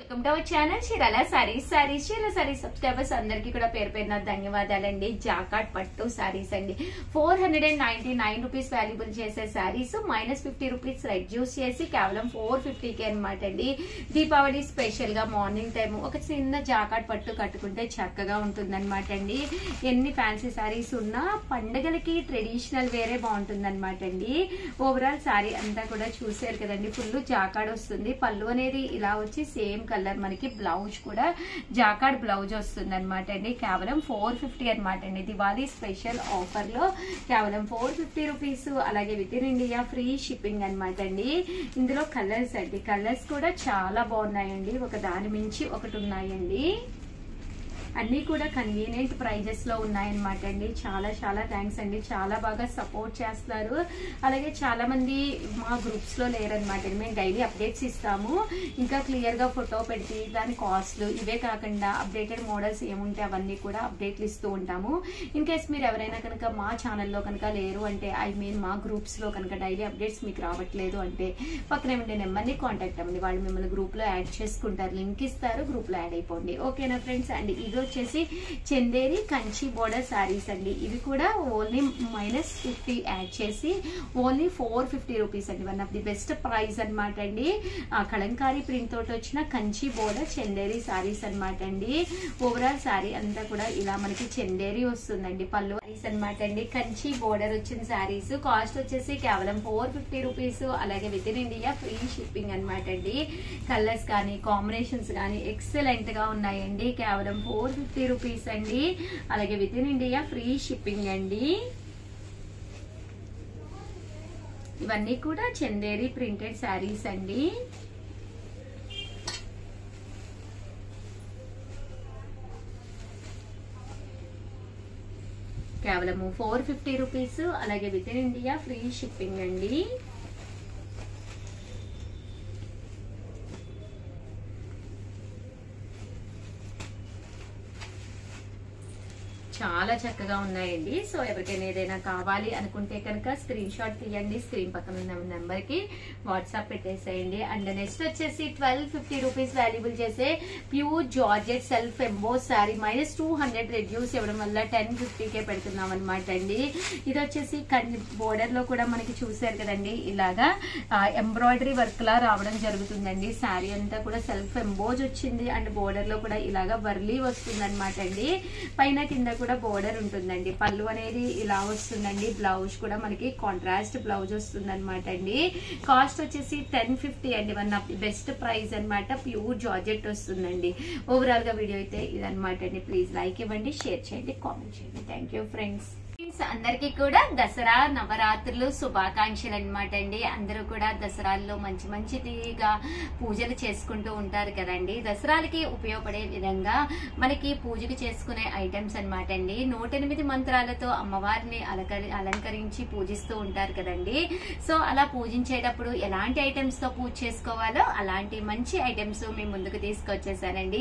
Welcome to our channel Chirala sarees. Chirala sarees subscribers అందరికీ కూడా పేరు పేరున ధన్యవాదాలండి. జాకాట్ పట్టు సారీస్ అండి, 499 రూపీస్ వాల్యుబుల్ చేసే సారీస్ -50 రూపీస్ రెడ్యూస్ చేసి కేవలం 450కే అనమాట అండి. దీపావళి స్పెషల్ గా మార్నింగ్ టైం ఒక చిన్న జాకాట్ పట్టు కట్టుకుంటే చక్కగా ఉంటుంది అనమాట అండి. ఎన్ని ఫ్యాన్సీ సారీస్ ఉన్నా పండుగలకి ట్రెడిషనల్ వేరే బాగుంటుంది అనమాట అండి. ఓవరాల్ సారీ అంతా కూడా చూసారు కదండి, ఫుల్ జాకాట్ వస్తుంది. పళ్ళు అనేది ఇలా వచ్చి సేమ్ కలర్, మనకి బ్లౌజ్ కూడా జాకార్డ్ బ్లౌజ్ వస్తుంది అనమాట అండి. కేవలం 450 అనమాట అండి. దివాళీ స్పెషల్ ఆఫర్ లో కేవలం 450 రూపీస్. అలాగే within India free shipping అనమాట అండి. ఇందులో కలర్స్ అండి, కలర్స్ కూడా చాలా బాగున్నాయండి, ఒక దాని మించి ఒకటి ఉన్నాయండి. అన్ని కూడా కన్వీనియంట్ ప్రైజెస్ లో ఉన్నాయన్నమాట అండి. చాలా చాలా థ్యాంక్స్ అండి, చాలా బాగా సపోర్ట్ చేస్తున్నారు. అలాగే చాలా మంది మా గ్రూప్స్ లో లేరనమాట. మేము డైలీ అప్డేట్స్ ఇస్తాము, ఇంకా క్లియర్ గా ఫోటో పెట్టి దాని కాస్ట్లు ఇవే కాకుండా అప్డేటెడ్ మోడల్స్ ఏముంటే అవన్నీ కూడా అప్డేట్లు ఇస్తూ ఉంటాము. ఇన్ కేస్ మీరు ఎవరైనా కనుక మా ఛానల్లో కనుక లేరు అంటే, మా గ్రూప్స్ లో కనుక డైలీ అప్డేట్స్ మీకు రావట్లేదు అంటే పక్కనే ఉండే నెంబర్ని కాంటాక్ట్ అవ్వండి, వాళ్ళు మిమ్మల్ని గ్రూప్ లో యాడ్ చేసుకుంటారు, లింక్ ఇస్తారు, గ్రూప్ లో యాడ్ అయిపోండి. ఓకేనా ఫ్రెండ్స్? అండ్ ఇది వచ్చేసి చందేరి కంచి బోర్డర్ సారీస్ అండి. ఇవి కూడా ఓన్లీ -50 యాడ్ చేసి ఓన్లీ 450 రూపీస్ అండి. One of the best price అనమాట అండి. కలంకారీ ప్రింట్ తోటి వచ్చిన కంచి బోర్డర్ చందేరి సారీస్ అనమాట అండి. ఓవరాల్ సారీ అంతా కూడా ఇలా మనకి చందేరి వస్తుందండి. పళ్ళు సారీస్ అనమాట అండి. కంచి బోర్డర్ వచ్చిన సారీస్ కాస్ట్ వచ్చేసి కేవలం 450 రూపీస్. అలాగే within India free shipping అనమాట అండి. కలర్స్ కానీ కాంబినేషన్స్ కానీ ఎక్సలెంట్ గా ఉన్నాయండి. కేవలం 450 రూపీస్ అండి. అలాగే within India free shipping అండి. ఇవన్నీ కూడా చందేరి ప్రింటెడ్ శారీస్ అండి. కేవలము 450 రూపీస్. అలాగే within India free shipping అండి. చాలా చక్కగా ఉన్నాయండి. సో ఎవరికైనా ఏదైనా కావాలి అనుకుంటే కనుక స్క్రీన్ షాట్ తీయండి, స్క్రీన్ పక్కన ఉన్న నెంబర్ కి వాట్సాప్ పెట్టేసేయండి. అండ్ నెక్స్ట్ వచ్చేసి 1250 రూపీస్ వాల్యుబుల్ చేసే pure georgette self emboss sari -200 reduce ఇవ్వడం వల్ల 1050కే పెడుతున్నాం అనమాట అండి. ఇది వచ్చేసి బోర్డర్ లో కూడా మనకి చూసారు కదండి, ఇలాగా ఎంబ్రాయిడరీ వర్క్ లా రావడం జరుగుతుందండి. శారీ అంతా కూడా సెల్ఫ్ ఎంబోజ్ వచ్చింది. అండ్ బోర్డర్ లో కూడా ఇలాగా వర్లీ వస్తుంది అనమాట అండి. పైన కింద కూడా బోర్డర్ ఉంటుందండి. పళ్ళు అనేది ఇలా వస్తుందండి. బ్లౌజ్ కూడా మనకి కాంట్రాస్ట్ బ్లౌజ్ వస్తుంది అనమాట అండి. కాస్ట్ వచ్చేసి 1050 అండి. One of the best price అనమాట. ప్యూర్ జార్జెట్ వస్తుందండి. ఓవరాల్ గా వీడియో అయితే ఇదనమాట అండి. ప్లీజ్ లైక్ ఇవ్వండి, షేర్ చేయండి, కామెంట్ చేయండి. Thank you friends. అందరికీ కూడా దసరా నవరాత్రులు శుభాకాంక్షలు అనమాట అండి. అందరూ కూడా దసరాల్లో మంచి మంచిదిగా పూజలు చేసుకుంటూ ఉంటారు కదండి. దసరాలకి ఉపయోగపడే విధంగా మనకి పూజకు చేసుకునే ఐటమ్స్ అనమాట అండి. 108 మంత్రాలతో అమ్మవారిని అలంకరించి పూజిస్తూ ఉంటారు కదండి. సో అలా పూజించేటప్పుడు ఎలాంటి ఐటమ్స్ తో పూజ చేసుకోవాలో అలాంటి మంచి ఐటమ్స్ మీ ముందుకు తీసుకొచ్చేసానండి.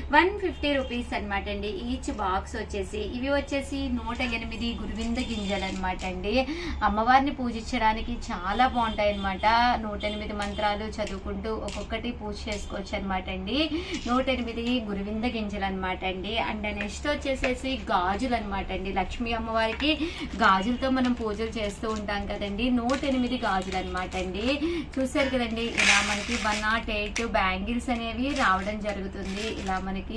150 రూపీస్ అనమాట అండి. ఈచ్ బాక్స్ వచ్చేసి ఇవి వచ్చేసి 108 గురువింద గింజలు అనమాట అండి. అమ్మవారిని పూజించడానికి చాలా బాగుంటాయి అనమాట. 108 మంత్రాలు చదువుకుంటూ ఒక్కొక్కటి పూజ చేసుకోవచ్చు అనమాట అండి. 108 గురువింద గింజలు అనమాట అండి. అండ్ నెక్స్ట్ వచ్చేసేసి గాజులు అనమాట అండి. లక్ష్మీ అమ్మవారికి గాజులతో మనం పూజలు చేస్తూ ఉంటాం కదండి. 108 గాజులు అనమాట అండి. చూసారు కదండి, ఇలా మనకి 108 బ్యాంగిల్స్ అనేవి రావడం జరుగుతుంది. ఇలా మనకి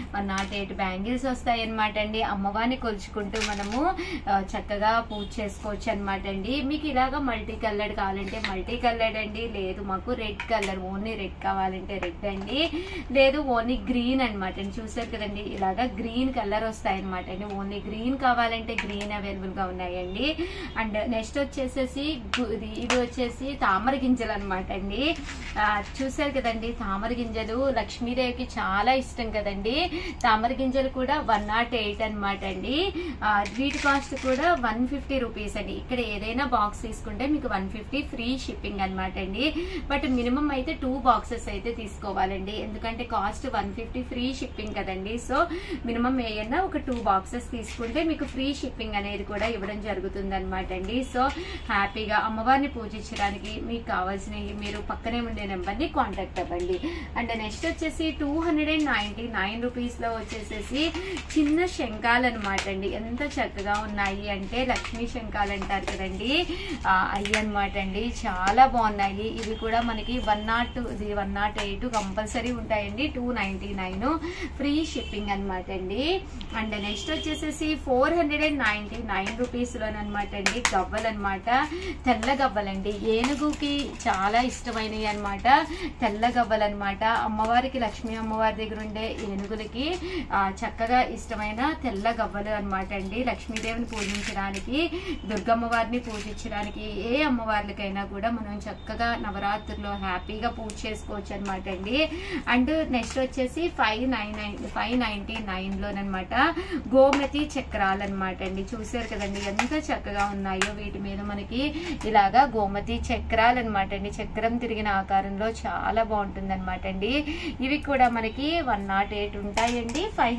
108 బ్యాంగిల్స్ వస్తాయి అనమాట అండి. అమ్మవారిని కొలుచుకుంటూ మనము చక్కగా పూజ చేసుకోవచ్చు అనమాట అండి. మీకు ఇలాగా మల్టీ కలర్డ్ కావాలంటే మల్టీ కలర్డ్ అండి, లేదు మాకు రెడ్ కలర్ ఓన్లీ రెడ్ కావాలంటే రెడ్ అండి, లేదు ఓన్లీ గ్రీన్ అనమాట అండి. చూసారు కదండి, ఇలాగా గ్రీన్ కలర్ వస్తాయి అనమాట అండి. ఓన్లీ గ్రీన్ కావాలంటే గ్రీన్ అవైలబుల్ గా ఉన్నాయండి. అండ్ నెక్స్ట్ వచ్చేసేసి ఇది వచ్చేసి తామర గింజలు అనమాట అండి. చూసారు కదండి, తామర గింజలు లక్ష్మీదేవికి చాలా ఇష్టం కదండి. తామర గింజలు కూడా 108 అనమాట అండి. వీటి కాస్ట్ కూడా 150 రూపీస్ అండి. ఇక్కడ ఏదైనా బాక్స్ తీసుకుంటే మీకు 150 ఫ్రీ షిప్పింగ్ అనమాట అండి. బట్ మినిమం అయితే 2 బాక్సెస్ అయితే తీసుకోవాలండి, ఎందుకంటే కాస్ట్ 150 ఫ్రీ షిప్పింగ్ కదండి. సో మినిమం ఏదైనా ఒక 2 బాక్సెస్ తీసుకుంటే మీకు ఫ్రీ షిప్పింగ్ అనేది కూడా ఇవ్వడం జరుగుతుంది అనమాట అండి. సో హ్యాపీగా అమ్మవారిని పూజించడానికి మీకు కావాల్సినవి మీరు పక్కనే ఉండే నెంబర్ని కాంటాక్ట్ అవ్వండి. అండ్ నెక్స్ట్ వచ్చేసి 299 రూపీస్ లో వచ్చేసేసి చిన్న శంఖాలు అనమాట అండి. ఎంత చక్కగా ఉన్నాయి అంటే లక్ష్మీ శంఖాలు అంటారు కదండి, అవి అనమాట అండి. చాలా బాగున్నాయి. ఇవి కూడా మనకి 108 కంపల్సరీ ఉంటాయండి. 299 ఫ్రీ షిప్పింగ్ అనమాట అండి. అండ్ నెక్స్ట్ వచ్చేసేసి 499 రూపీస్ లోనమాట అండి గవ్వలు అనమాట. తెల్ల గవ్వలండి, ఏనుగుకి చాలా ఇష్టమైనవి అనమాట. తెల్ల గవ్వలు అనమాట. అమ్మవారికి, లక్ష్మీ అమ్మవారి దగ్గర ఉండే ఏనుగులకి చక్కగా ఇష్టమైన తెల్ల గవ్వలు అనమాట అండి. లక్ష్మీదేవిని పూజించడానికి, దుర్గమ్మవారిని పూజించడానికి, ఏ అమ్మవార్లకైనా కూడా మనం చక్కగా నవరాత్రుల్లో హ్యాపీగా పూజ చేసుకోవచ్చు అనమాట అండి. అండ్ నెక్స్ట్ వచ్చేసి 599 లోనమాట గోమతి చక్రాలు అనమాట అండి. చూసారు కదండి ఎంత చక్కగా ఉన్నాయో. వీటి మీద మనకి ఇలాగా గోమతి చక్రాలు అనమాట అండి. చక్రం తిరిగిన ఆకారంలో చాలా బాగుంటుంది అనమాట అండి. ఇవి కూడా మనకి 108 ఉంటాయండి.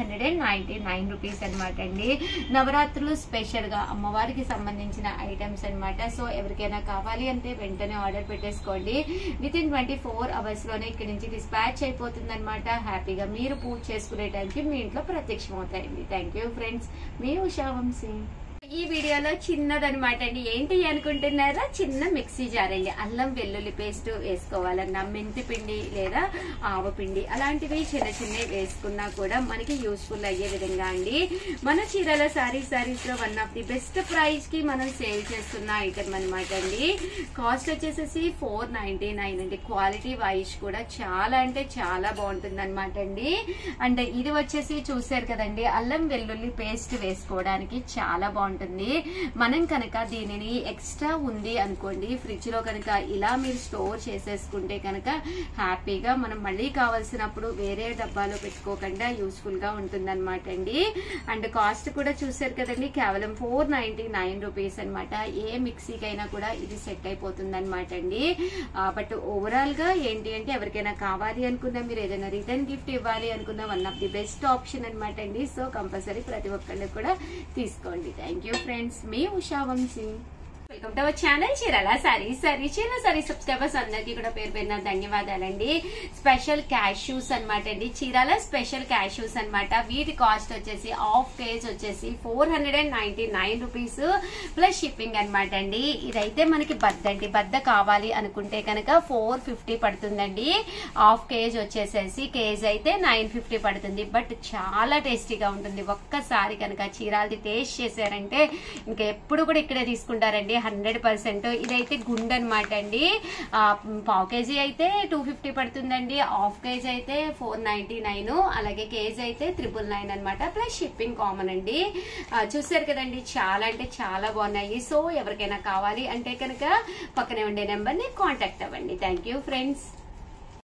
599 రూపీస్ అనమాట అండి. నవరాత్రులు స్పెషల్ గా అమ్మవారికి సంబంధించిన ఐటమ్స్ అనమాట. సో ఎవరికైనా కావాలి అంటే వెంటనే ఆర్డర్ పెట్టేసుకోండి. విత్ ఇన్ 24 అవర్స్ లోనే ఇక్కడి నుంచి డిస్పాచ్ అయిపోతుంది అనమాట. హ్యాపీగా మీరు పూజ చేసుకునే టైంకి మీ ఇంట్లో ప్రత్యక్షం అవుతాయండి. థ్యాంక్ యూ ఫ్రెండ్స్, మీ ఉషా వంశీ. ఈ వీడియోలో చిన్నదనమాట అండి. ఏంటి అనుకుంటున్నారా? చిన్న మిక్సీ జార్ అండి. అల్లం వెల్లుల్లి పేస్ట్ వేసుకోవాలన్నా, మెంతి పిండి లేదా ఆవపిండి అలాంటివి చిన్న చిన్నవి వేసుకున్నా కూడా మనకి యూస్ఫుల్ అయ్యే విధంగా అండి. మన చీరాల సారీస్ లో one of the best price కి మనం సేల్ చేస్తున్న ఐటమ్ అనమాట అండి. కాస్ట్ వచ్చేసేసి 499 అండి. క్వాలిటీ వైజ్ కూడా చాలా అంటే చాలా బాగుంటుంది అనమాట అండి. అండ్ ఇది వచ్చేసి చూసారు కదండి, అల్లం వెల్లుల్లి పేస్ట్ వేసుకోవడానికి చాలా బాగుంటుంది. మనం కనుక దీనిని ఎక్స్ట్రా ఉంది అనుకోండి, ఫ్రిడ్జ్ లో కనుక ఇలా మీరు స్టోర్ చేసేసుకుంటే కనుక హ్యాపీగా మనం మళ్ళీ కావాల్సినప్పుడు వేరే డబ్బాలో పెట్టుకోకుండా యూస్ఫుల్ గా ఉంటుంది అనమాట అండి. అండ్ కాస్ట్ కూడా చూసారు కదండి, కేవలం 499 రూపీస్ అనమాట. ఏ మిక్సీకైనా కూడా ఇది సెట్ అయిపోతుంది అనమాట అండి. బట్ ఓవరాల్ గా ఏంటి అంటే ఎవరికైనా కావాలి అనుకున్నా, మీరు ఏదైనా రిటర్న్ గిఫ్ట్ ఇవ్వాలి అనుకున్నా one of the best option అనమాట అండి. సో కంపల్సరీ ప్రతి ఒక్కళ్ళు కూడా తీసుకోండి. థ్యాంక్ యూ ఫ్రెండ్స్, మీ Usha Vamshi. Welcome to our channel Chirala sarees. Chirala sarees subscribers అందరికీ కూడా పేరు పేరున ధన్యవాదాలండి. స్పెషల్ క్యాష్యూస్ అనమాట అండి. చీరాల స్పెషల్ క్యాష్యూస్ అనమాట. వీటి కాస్ట్ వచ్చేసి హాఫ్ కేజ్ వచ్చేసి 499 రూపీస్ ప్లస్ షిప్పింగ్ అనమాట అండి. ఇదైతే మనకి బద్ద అండి. బద్ద కావాలి అనుకుంటే కనుక 450 పడుతుందండి. హాఫ్ కేజ్ వచ్చేసేసి కేజ్ అయితే 950 పడుతుంది. బట్ చాలా టేస్టీగా ఉంటుంది. ఒక్కసారి కనుక చీరాలది టేస్ట్ చేశారంటే ఇంకా ఎప్పుడు కూడా ఇక్కడే తీసుకుంటారండి 100%. ఇదైతే గుండె అనమాట అండి. పావు కేజీ అయితే 250 పడుతుందండి. హాఫ్ కేజీ అయితే 499, అలాగే కేజీ అయితే 999 అనమాట. ప్లస్ షిప్పింగ్ కామన్ అండి. చూసారు కదండి, చాలా అంటే చాలా బాగున్నాయి. సో ఎవరికైనా కావాలి అంటే కనుక పక్కనే ఉండే నెంబర్ని కాంటాక్ట్ అవ్వండి. Thank you friends.